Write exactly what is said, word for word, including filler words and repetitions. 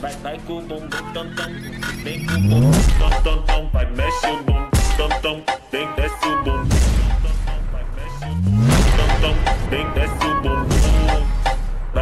vai, vai com o bumbum tam tam, vem com o bumbum tam tam tam, vai mexe o bumbum tam tam, vem desce o bumbum tam tam, vai mexe o bumbum tam tam, vem desce o bumbum.